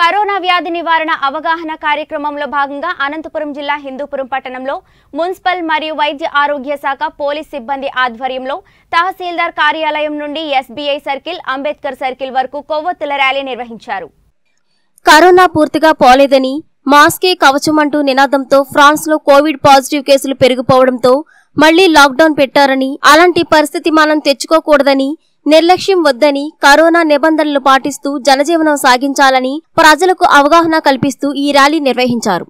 Corona వ్యాధి నివారణ అవగాహన కార్యక్రమంలో భాగంగా అనంతపురం జిల్లా హిందూపురం పట్టణంలో మున్సిపల్ మరియు వైద్య ఆరోగ్య శాఖ పోలీస్ సిబ్బంది ఆధ్వర్యంలో తహసీల్దార్ కార్యాలయం నుండి ఎస్బీఐ సర్కిల్ అంబేద్కర్ సర్కిల్ వరకు కొవ్వొత్తుల ర్యాలీ నిర్వహించారు. కరోనా పూర్తిగా పోలేదని మాస్కే కవచం అంటూ నినాదంతో ఫ్రాన్స్ లో కోవిడ్ పాజిటివ్ కేసులు పెరిగిపోవడంతో మళ్లీ లాక్డౌన్ పెట్టారని, అలాంటి పరిస్థితి మనం తెచ్చుకోకూడదని, నిర్లక్ష్యం వద్దని, కరోనా నిబంధనలు పాటిస్తూ జనజీవనం సాగించాలని ప్రజలకు అవగాహన కల్పిస్తూ ఈ ర్యాలీ నిర్వహించారు.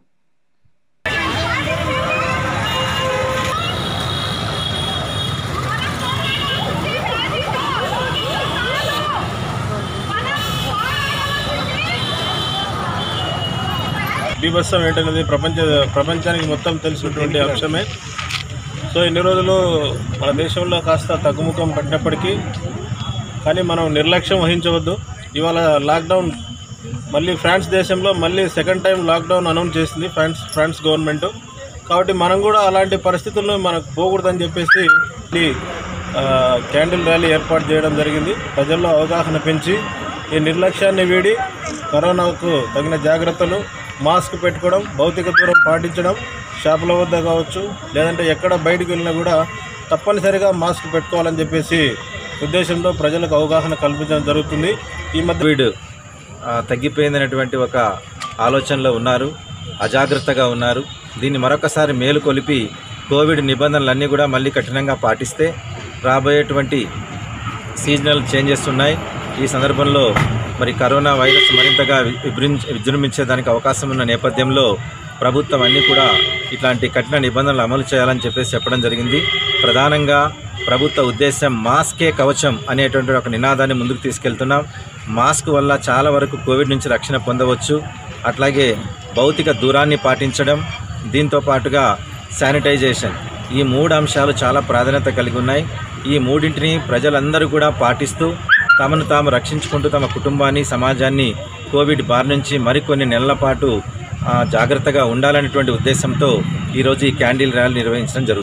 బీభత్సం ఏంటనేది ప్రపంచానికి మొత్తం తెలిసినటువంటి అంశమే. సో ఇన్ని రోజులు మన దేశంలో కాస్త తగ్గుముఖం పట్టినప్పటికీ కానీ మనం నిర్లక్ష్యం వహించవద్దు. ఇవాళ లాక్డౌన్ మళ్ళీ ఫ్రాన్స్ దేశంలో మళ్ళీ సెకండ్ టైం లాక్డౌన్ అనౌన్స్ చేసింది ఫ్రాన్స్ గవర్నమెంట్. కాబట్టి మనం కూడా అలాంటి పరిస్థితుల్లో మనకు పోకూడదని చెప్పేసి క్యాండిల్ ర్యాలీ ఏర్పాటు చేయడం జరిగింది. ప్రజల్లో అవగాహన పెంచి ఈ నిర్లక్ష్యాన్ని వీడి కరోనాకు తగిన జాగ్రత్తలు, మాస్క్ పెట్టుకోవడం, భౌతిక దూరం పాటించడం, షాపుల వద్ద కావచ్చు లేదంటే ఎక్కడ బయటకు వెళ్ళినా కూడా తప్పనిసరిగా మాస్క్ పెట్టుకోవాలని చెప్పేసి ఉద్దేశంతో ప్రజలకు అవగాహన కల్పించడం జరుగుతుంది. ఈ మధ్య కోవిడ్ తగ్గిపోయిందనేటువంటి ఒక ఆలోచనలో ఉన్నారు, అజాగ్రత్తగా ఉన్నారు. దీన్ని మరొకసారి మేలుకొలిపి కోవిడ్ నిబంధనలన్నీ కూడా మళ్ళీ కఠినంగా పాటిస్తే రాబోయేటువంటి సీజనల్ చేంజెస్ ఉన్నాయి. ఈ సందర్భంలో మరి కరోనా వైరస్ మరింతగా విజృంభించేదానికి అవకాశం ఉన్న నేపథ్యంలో ప్రభుత్వం అన్నీ కూడా ఇట్లాంటి కఠిన నిబంధనలు అమలు చేయాలని చెప్పడం జరిగింది. ప్రధానంగా ప్రభుత్వ ఉద్దేశం మాస్కే కవచం అనేటువంటి ఒక నినాదాన్ని ముందుకు తీసుకెళ్తున్నాం. మాస్క్ వల్ల చాలా వరకు కోవిడ్ నుంచి రక్షణ పొందవచ్చు. అట్లాగే భౌతిక దూరాన్ని పాటించడం, దీంతో పాటుగా శానిటైజేషన్, ఈ 3 అంశాలు చాలా ప్రాధాన్యత కలిగి ఉన్నాయి. ఈ మూడింటిని ప్రజలందరూ కూడా పాటిస్తూ తమను తాము రక్షించుకుంటూ తమ కుటుంబాన్ని, సమాజాన్ని కోవిడ్ బారి నుంచి మరికొన్ని నెలల పాటు జాగ్రత్తగా ఉండాలనేటువంటి ఉద్దేశంతో ఈరోజు ఈ క్యాండిల్ ర్యాలీ నిర్వహించడం జరుగుతుంది.